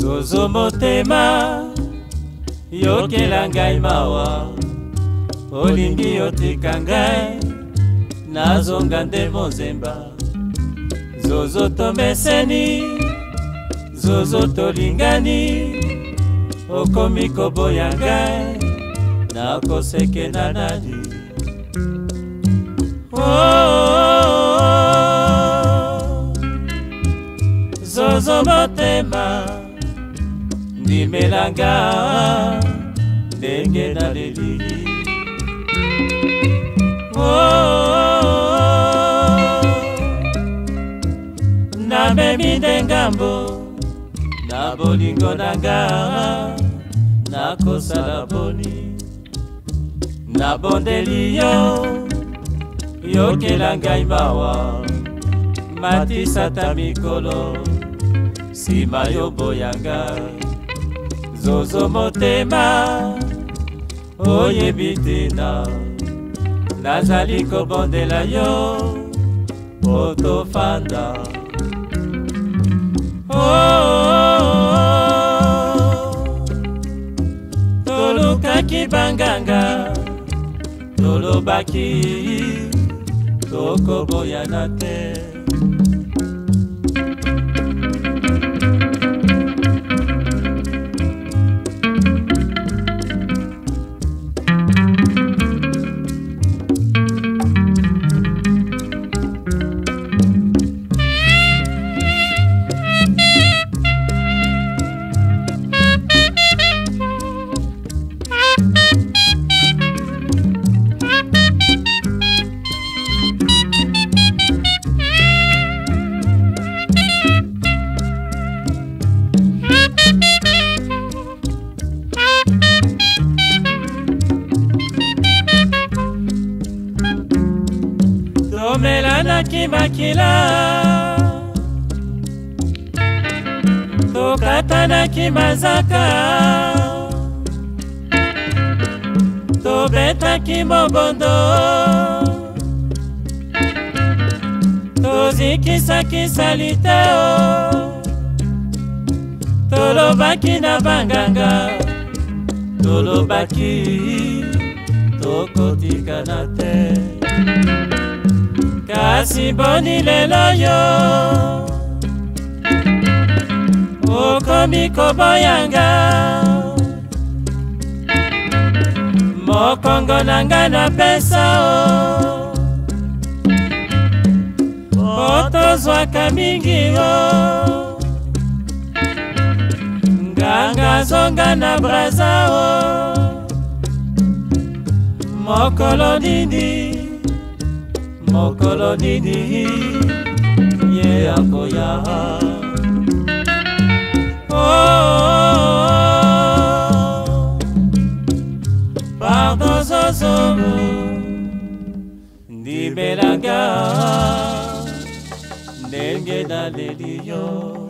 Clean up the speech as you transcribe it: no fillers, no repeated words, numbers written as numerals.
Zozo motema yokela ngai mawa, olingi otika ngai nazonga nde mozemba. Zozo tomeseni, zozo tolingani, okomi koboya ngai nakosekela nani. Zozo motema ndimelanga ndenge naleli. Namemi ndengambo na bolingo nanga nakosala boni. Nabondeli yo yokela ngai mawa, matisata mikolo sima yoboya ngai. Zozo motema oyebi tina, nazali kobondela yo otofanda. Tolukaki banganga, tolobaki tokoboyana te. Tomelanaki makila, tokatanaki mazaka, tobetaki mobondo, tozikisaki saliteo, tolobaki na banganga, tolobaki tokotikana te. Kasi boni lelo yo okomi koboyanga, mokongo nanga na pesa o, otozwaka mingi o. Nganga zonga na braza o, mokolo nini, mokolo nini ye akoya. Pardon zozo ndibelanga ndenge naleli yo.